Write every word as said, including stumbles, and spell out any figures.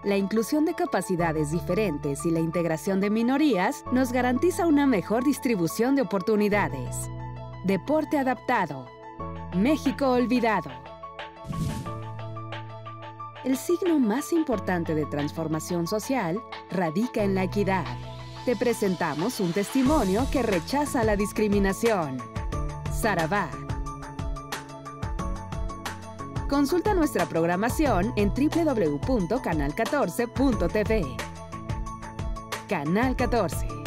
La inclusión de capacidades diferentes y la integración de minorías nos garantiza una mejor distribución de oportunidades. Deporte adaptado. México olvidado. El signo más importante de transformación social radica en la equidad. Te presentamos un testimonio que rechaza la discriminación. Saravá. Consulta nuestra programación en doble u doble u doble u punto canal catorce punto t v. Canal catorce.